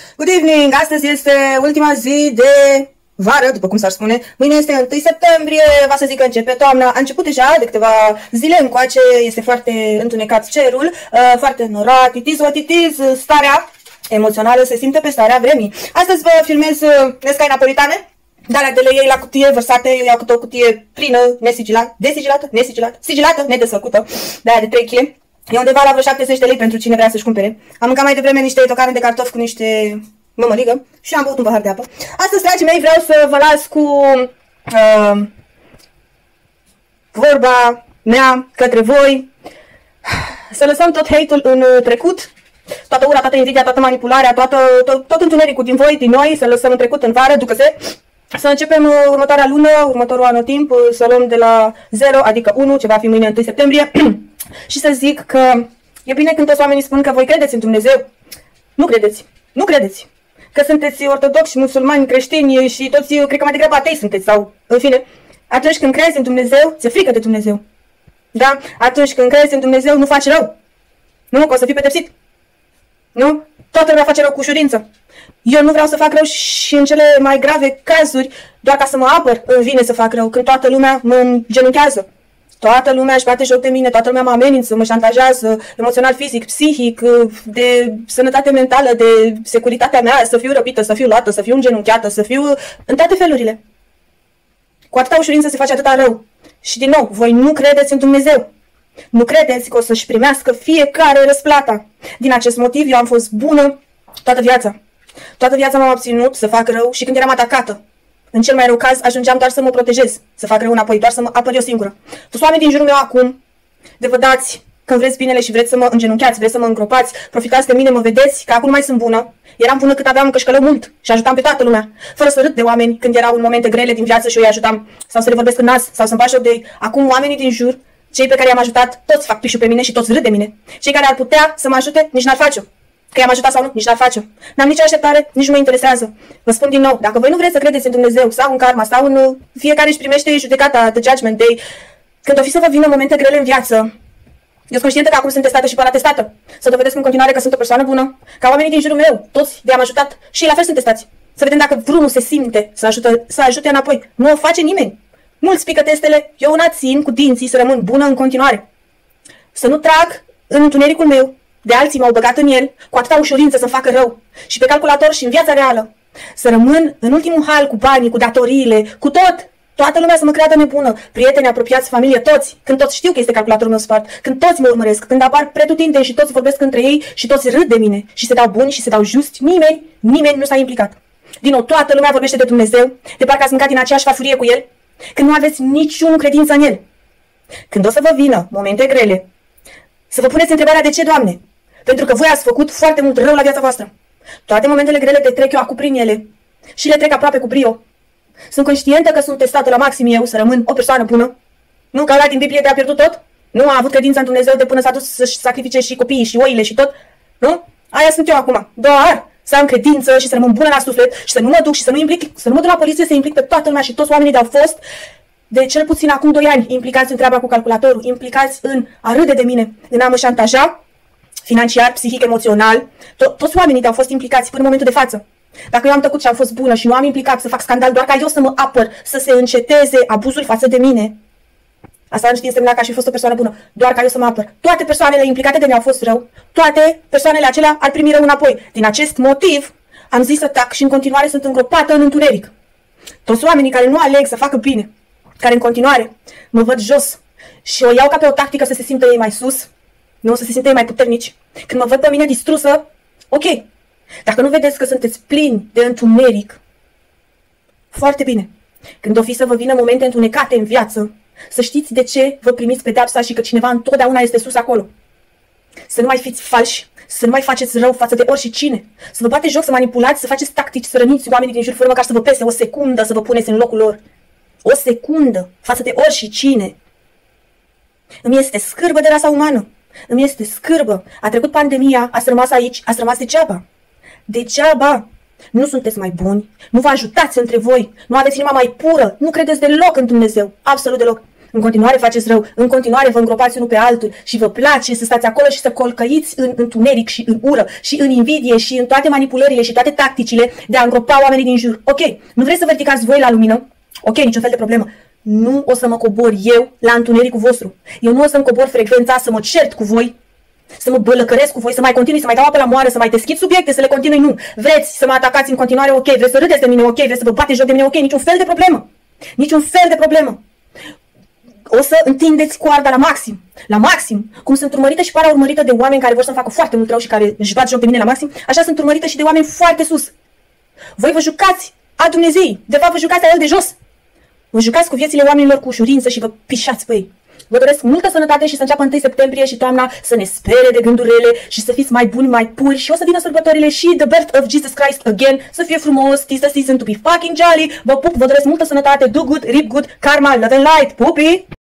Good evening! Astăzi este ultima zi de vară, după cum s-ar spune. Mâine este 1 septembrie, va să zic că începe toamna. A început deja de câteva zile încoace, este foarte întunecat cerul, foarte norat, it is what it is, starea emoțională se simte pe starea vremii. Astăzi vă filmez nescai napolitane, de le iei la cutie vărsate, eu iau câte o cutie plină, sigilată, nedesfăcută, de aia de 3 kg. E undeva la vreo 70 de lei pentru cine vrea să-și cumpere. Am mâncat mai devreme niște tocarne de cartofi cu niște mămăligă și am băut un pahar de apă. Astăzi, dragii mei, vreau să vă las cu vorba mea către voi. Să lăsăm tot hate-ul în trecut, toată ura, toată invidia, toată manipularea, tot întunericul din voi, din noi, să lăsăm în trecut, în vară, ducă-se. Să începem următoarea lună, următorul anotimp, să luăm de la 0, adică 1, ce va fi mâine 1 septembrie. Și să zic că e bine când toți oamenii spun că voi credeți în Dumnezeu. Nu credeți. Nu credeți. Că sunteți ortodoxi, musulmani, creștini și toți, cred că mai degrabă atei sunteți sau, în fine. Atunci când crezi în Dumnezeu, ți-e frică de Dumnezeu. Da? Atunci când crezi în Dumnezeu, nu faci rău. Nu? Că o să fii pedepsit. Nu? Toată lumea face rău cu ușurință. Eu nu vreau să fac rău și în cele mai grave cazuri, doar ca să mă apăr, îmi vine să fac rău, când toată lumea mă îngenunchează. Toată lumea își bate joc de mine, toată lumea mă amenință, mă șantajează, emoțional, fizic, psihic, de sănătate mentală, de securitatea mea, să fiu răpită, să fiu luată, să fiu îngenunchiată, să fiu în toate felurile. Cu atâta ușurință se face atâta rău. Și din nou, voi nu credeți în Dumnezeu. Nu credeți că o să-și primească fiecare răsplata. Din acest motiv eu am fost bună toată viața. Toată viața m-am abținut să fac rău și când eram atacată. În cel mai rău caz, ajungeam doar să mă protejez, să fac rău înapoi, doar să mă apăr eu singură. Toți oamenii din jurul meu acum, de vă dați când vreți binele și vreți să mă îngenunchiați, vreți să mă îngropați, profitați de mine, mă vedeți că acum nu mai sunt bună. Eram bună cât aveam cășcălău mult și ajutam pe toată lumea, fără să râd de oameni când erau în momente grele din viață și eu îi ajutam, sau să le vorbesc în nas, sau să-mi bag joc de ei. Acum oamenii din jur, cei pe care i-am ajutat, toți fac pișul pe mine și toți râd de mine. Cei care ar putea să mă ajute, nici n-ar face-o. Că i-am ajutat sau nu, nici n-ar face-o. N-am nicio așteptare, nici nu mă interesesă. Vă spun din nou, dacă voi nu vreți să credeți în Dumnezeu sau în karma sau în fiecare își primește judecata, the judgment day, când o fi să vă vină momente grele în viață, eu sunt conștientă că acum sunt testată și paratestată. Să dovedesc în continuare că sunt o persoană bună, ca oamenii din jurul meu, toți de am ajutat și la fel sunt testați. Să vedem dacă vreunul se simte să ajute înapoi. Nu o face nimeni. Mulți pică testele, eu una țin cu dinții să rămân bună în continuare. Să nu trag în întunericul meu. De alții m-au băgat în el, cu atâta ușurință să facă rău. Și pe calculator și în viața reală. Să rămân în ultimul hal cu banii, cu datoriile, cu tot. Toată lumea să mă creadă nebună. Prieteni, apropiați, familie, toți. Când toți știu că este calculatorul meu spart. Când toți mă urmăresc. Când apar pretutindeni și toți vorbesc între ei și toți râd de mine. Și se dau buni și se dau justi. Nimeni nu s-a implicat. Din nou, toată lumea vorbește de Dumnezeu. De parcă ați mâncat din aceeași farfurie cu el. Când nu aveți niciun credință în el. Când o să vă vină momente grele, să vă puneți întrebarea de ce, Doamne? Pentru că voi ați făcut foarte mult rău la viața voastră. Toate momentele grele le trec eu acum prin ele și le trec aproape cu brio. Sunt conștientă că sunt testată la maxim eu să rămân o persoană bună. Nu ca ăla din Biblie de a pierdut tot? Nu a avut credința în Dumnezeu de până s-a dus să-și sacrifice și copiii și oile și tot? Nu? Aia sunt eu acum. Doar să am credință și să rămân bună la suflet și să nu mă duc și să nu implic, să nu mă duc la poliție, să implic pe toată lumea și toți oamenii de au fost de cel puțin acum 2 ani implicați în treaba cu calculatorul, implicați în a râde de mine, în a mă șantaja financiar, psihic, emoțional. Toți oamenii au fost implicați până în momentul de față. Dacă eu am tăcut și am fost bună și nu am implicat să fac scandal doar ca eu să mă apăr, să se înceteze abuzul față de mine, asta nu știe însemna că aș fi fost o persoană bună, doar ca eu să mă apăr. Toate persoanele implicate de mine au fost rău, toate persoanele acelea ar primi rău înapoi. Din acest motiv am zis să tac și în continuare sunt îngropată în întuneric. Toți oamenii care nu aleg să facă bine, care în continuare mă văd jos și o iau ca pe o tactică să se simtă ei mai sus, nu să se simtă ei mai puternici. Când mă văd pe mine distrusă, ok. Dacă nu vedeți că sunteți plini de întuneric, foarte bine. Când o fi să vă vină momente întunecate în viață, să știți de ce vă primiți pedepsa și că cineva întotdeauna este sus acolo. Să nu mai fiți falși, să nu mai faceți rău față de oricine, să vă bateți joc, să manipulați, să faceți tactici, să răniți oamenii din jur fără măcar să vă pese o secundă să vă puneți în locul lor. O secundă față de oricine. Îmi este scârbă de rasa umană. Îmi este scârbă. A trecut pandemia, ați rămas aici, ați rămas degeaba. Degeaba. Nu sunteți mai buni, nu vă ajutați între voi, nu aveți inima mai pură, nu credeți deloc în Dumnezeu, absolut deloc. în continuare faceți rău, în continuare vă îngropați unul pe altul și vă place să stați acolo și să colcăiți în întuneric și în ură și în invidie și în toate manipulările și toate tacticile de a îngropa oamenii din jur. Ok, nu vreți să vă ridicați voi la lumină? Ok, niciun fel de problemă. Nu o să mă cobor eu la întunericul vostru. Eu nu o să-mi cobor frecvența să mă cert cu voi, să mă bălăcăresc cu voi, să mai continui, să mai dau apă la moară, să mai deschid subiecte, să le continui, nu. Vreți să mă atacați în continuare, ok. Vreți să râdeți de mine, ok. Vreți să vă bateți joc de mine, ok. Niciun fel de problemă. Niciun fel de problemă. O să întindeți coarda la maxim. La maxim. Cum sunt urmărită și paraurmărită de oameni care vor să-mi facă foarte mult rău și care își bat joc de mine la maxim, așa sunt urmărită și de oameni foarte sus. Voi vă jucați a Dumnezei. De fapt, vă jucați a El de jos. Vă jucați cu viețile oamenilor cu ușurință și vă pișați pe ei. Vă doresc multă sănătate și să înceapă 1 septembrie și toamna să ne spere de gânduri rele și să fiți mai buni, mai puri și o să vină sărbătorile și The Birth of Jesus Christ again, să fie frumos, tis the season to be fucking jolly. Vă pup, vă doresc multă sănătate, do good, reap good, karma, love and light, pupi!